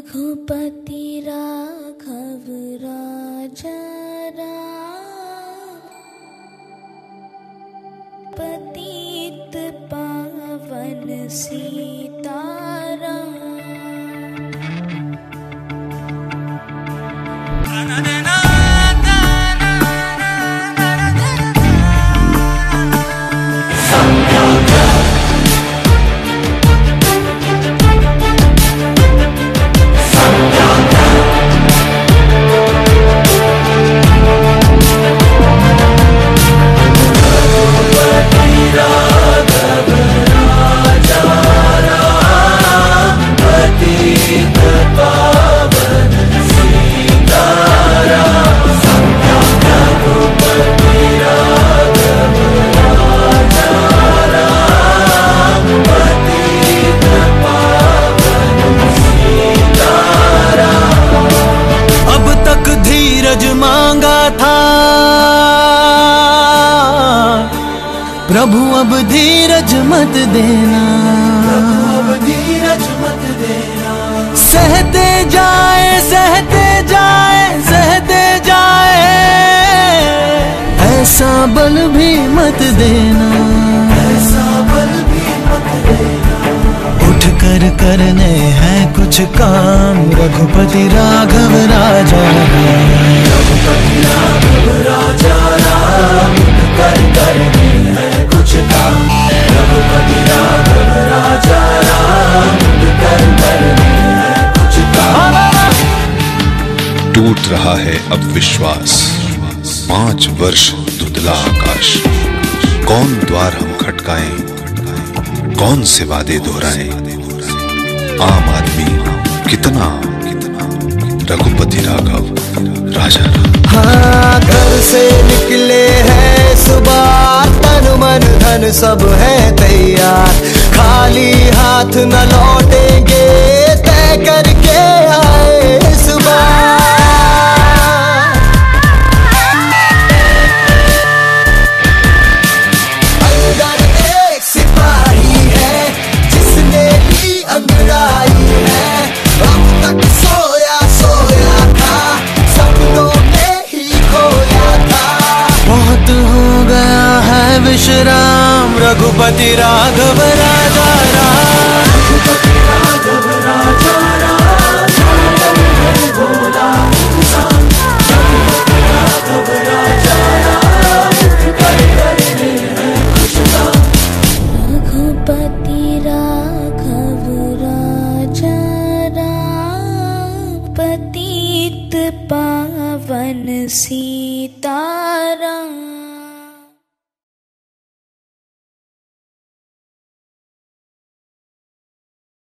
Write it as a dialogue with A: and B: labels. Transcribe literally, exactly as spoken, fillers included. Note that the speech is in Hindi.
A: रघुपति राघव राजा राम, पतित पावन सीताराम।
B: मांगा था प्रभु अब धीरज मत देना, प्रभु अब धीरज मत देना। सहते जाए सहते जाए सहते जाए, ऐसा बल भी मत देना, ऐसा बल भी मत देना। उठ कर करने हैं कुछ काम, रघुपति राघव राजा राम, रघुपति राघव राजा राम। उठ कर करने हैं कुछ काम, रघुपति राघव राजा राम। उठ कर करने हैं कुछ काम।
C: टूट रहा है अब विश्वास, पांच वर्ष धुंधला आकाश। कौन द्वार हम खटकाएं, कौन से वादे दोहराएं। आम आदमी कितना, रघुपति राघव राजा।
B: हाँ, घर से निकले हैं सुबह, तन मन धन सब है तैयार। खाली हाथ न लौटेंगे, तय करके आए इस बार। अंदर एक सिपाही है जिसने ली अंगड़ाई है। अब तक सोया सोया था, सपनों में ही खोया था। बहुत हो गया है विश्राम, रघुपति राघव राजा राम, रघुपति राघव राजा राम। भोला इंसान, रघुपति राघव राजा राम। कर करने हैं कुछ काम,
A: रघुपति राघव राजा राम, पतित पावन सीताराम।